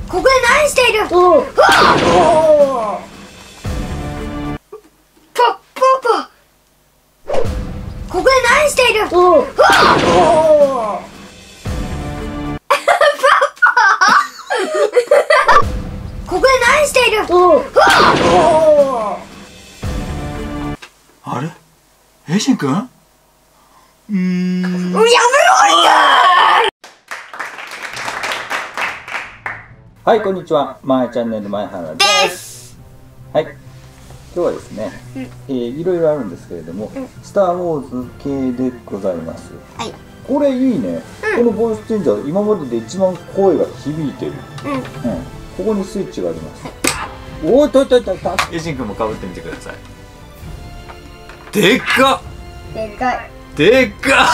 ここで何している。パここで何している。ここで何している。 あれ、エイジン君？やめろはい、こんにちは。マイチャンネル前原です。はい。今日はですね、いろいろあるんですけれども、スター・ウォーズ系でございます。はい。これいいね。このボイスチェンジャー、今までで一番声が響いてる。ここにスイッチがあります。おー、エイジン君もかぶってみてください。でっかっ。 でかい。 でっか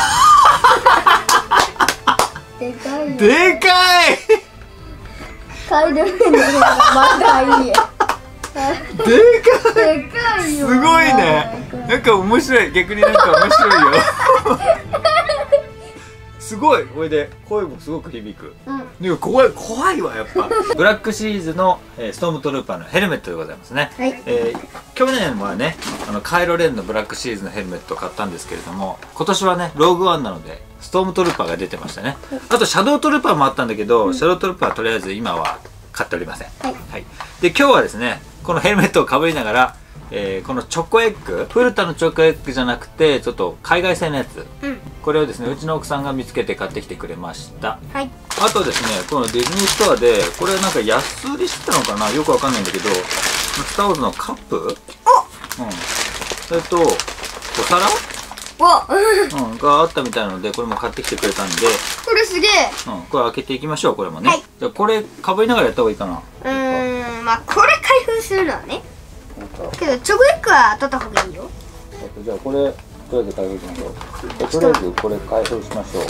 でかい。 でかい。 カイルメンの方がまだいいよ。 でかいよ。すごいね。なんか面白い。逆になんか面白いよ。すごい。これで声もすごく響く。でも怖いわやっぱ。ブラックシリーズのストームトルーパーのヘルメットでございますね。去年はねカイロレンのブラックシリーズのヘルメットを買ったんですけれども、今年はねローグワンなのでストームトルーパーが出てましたね。あとシャドウトルーパーもあったんだけど、シャドウトルーパーはとりあえず今は買っておりません。で今日はですねこのヘルメットをかぶりながら、このチョコエッグ、フルタのチョコエッグじゃなくてちょっと海外製のやつ、これをですねうちの奥さんが見つけて買ってきてくれました。あとですねこのディズニーストアでこれなんか安売りしてたのかな、よくわかんないんだけど、スター・ウォーズのカップ、それとお皿があったみたいなので、これも買ってきてくれたんで、 これすげえ。 これ開けていきましょう。これもね、じゃあこれかぶりながらやった方がいいかな。 まあこれ開封するのはね、けどチョコエッグは取った方がいいよ。 じゃあこれとりあえず開封しましょう。とりあえずこれ開封しましょう。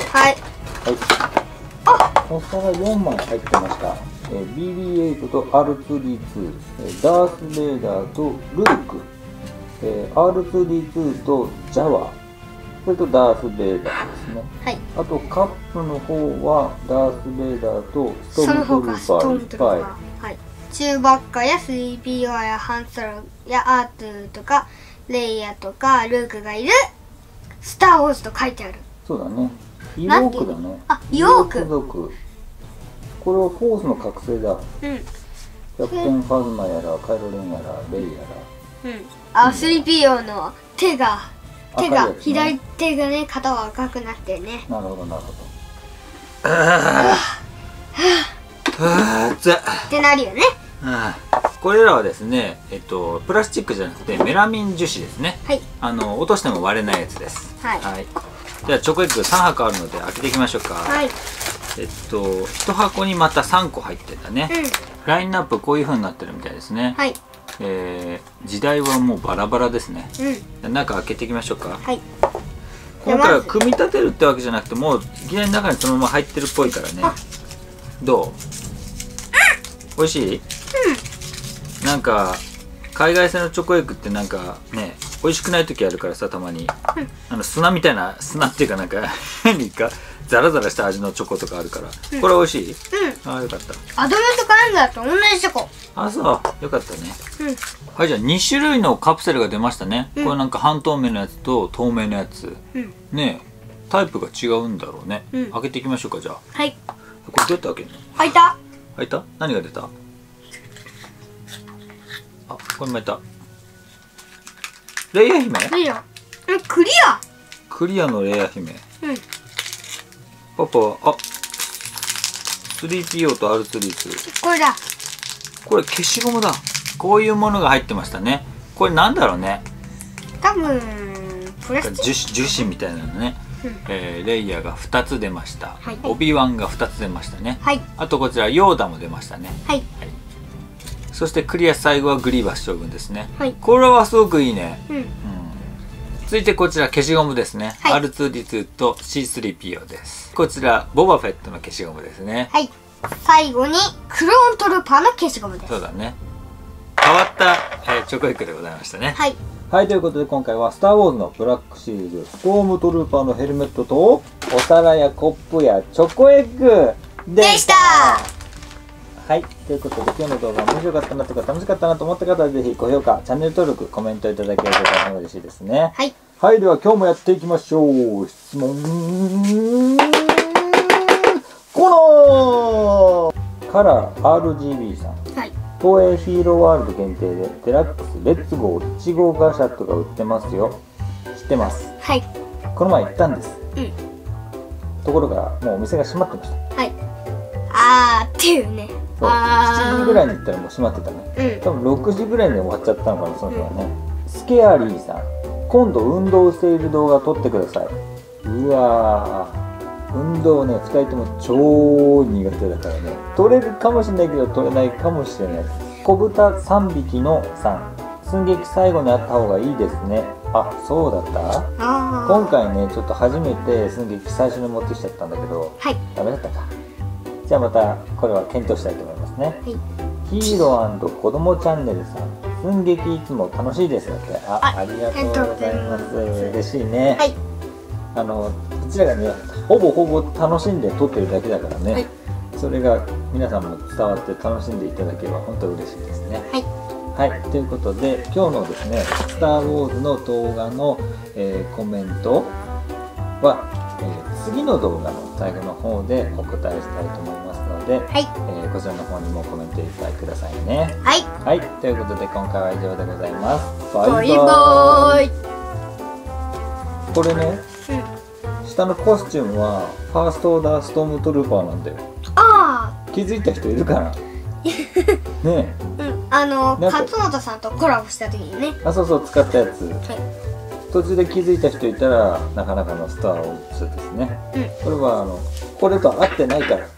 お皿4枚入ってました。BB-8 と R2D2、ダース・ベイダーとルーク、R2D2 とジャワ、それとダース・ベイダーですね。あとカップの方はダース・ベイダーとストームトルーパーいっぱい。 チューバッカや 3PO やハンソロやアートゥとかレイヤとかルークがいるスター・ウォーズと書いてある。 そうだね。イオークだね。 イオーク族。これはフォースの覚醒だ。キャプテンファズマやらカイロレンやらレイやら。 3PO の手が左手がね、肩は赤くなってね。 なるほどなるほど。 ってなるよね。 これらはですね、プラスチックじゃなくてメラミン樹脂ですね。落としても割れないやつです。ではチョコエッグ3箱あるので開けていきましょうか。1箱にまた3個入ってたね。ラインナップこういう風になってるみたいですね。時代はもうバラバラですね。中開けていきましょうか。今回は組み立てるってわけじゃなくて、もういきなり中にそのまま入ってるっぽいからね。どう？美味しい？なんか海外製のチョコエッグってなんかね美味しくない時あるからさ、たまに砂みたいな、砂っていうかなんか変にザラザラした味のチョコとかあるから、これ美味しい？ああよかった。 アドメントカレンダーと同じチョコ。あ、 そうよかったね。はい、じゃあ2種類のカプセルが出ましたね。これなんか半透明のやつと透明のやつ、ねタイプが違うんだろうね。開けていきましょうか。じゃあこれどうやって開けるの？ 開いた。 開いた？何が出た？あ、これも開いた。レイヤ姫？ レイヤ。クリア。 クリアのレイヤ姫。パパは3PO と R2D2。 これだ。 これ消しゴムだ。こういうものが入ってましたね。これなんだろうね。 多分プラスチック。 樹脂みたいなのね。レイヤーが2つ出ました。オビワンが2つ出ましたね。あとこちらヨーダも出ましたね。そしてクリア最後はグリーバス将軍ですね。これはすごくいいね。続いてこちら消しゴムですね。R2D2 と C3PO です。こちらボバフェットの消しゴムですね。 最後にクローントルーパーの消しゴムです。 そうだね。変わった、チョコエッグでございましたね。はい、ということで今回はスター・ウォーズのブラックシリーズストームトルーパーのヘルメットとお皿やコップやチョコエッグでした。ははい、ということで今日の動画面白かったなとか楽しかったなと思った方はぜひ高評価、チャンネル登録、コメントいただけると大変嬉しいですね。 はい。 はい、では今日もやっていきましょう。質問コーナー。カラー RGB さん。 はい。 東映ヒーローワールド限定でデラックスレッツゴー1号ガシャットが売ってますよ。知ってます。 はい。 この前行ったんです。 うん。 ところがもうお店が閉まってました。 はい。あーっていうね。 そう、7時ぐらいに行ったらもう閉まってたね。 うん。 多分6時ぐらいに終わっちゃったのかな、その日はね。スケアリーさん、今度運動している動画撮ってください。うわー、運動ね、2人とも超苦手だからね。撮れるかもしれないけど撮れないかもしれない。小豚3匹の3、寸劇最後にあった方がいいですね。あ、そうだった。今回ね、ちょっと初めて寸劇最初に持ってきちゃったんだけど、 はい。 ダメだったか。じゃあまたこれは検討したいと思いますね。 はい。 ヒーロー&子供チャンネルさん、寸劇いつも楽しいですよって。ありがとうございます。嬉しいね。 はい。 こちらがね、ほぼ楽しんで撮ってるだけだからね。はい、それが皆さんも伝わって楽しんでいただければ本当に嬉しいですね。はい。はい、ということで今日のですね、スター・ウォーズの動画の、コメントは、次の動画の最後の方でお答えしたいと思いますので、はい、こちらの方にもコメントいっぱいくださいね。はい。はい、ということで今回は以上でございます。バイバーイ。これね、下のコスチュームはファーストオーダーストームトルーパーなんだよ。ああ。気づいた人いるかな。ねえ。うん、 勝本さんとコラボした時にね。 あ、そうそう、使ったやつ。はい。途中で気づいた人いたらなかなかのスターを打つですね。うん、これはこれと合ってないから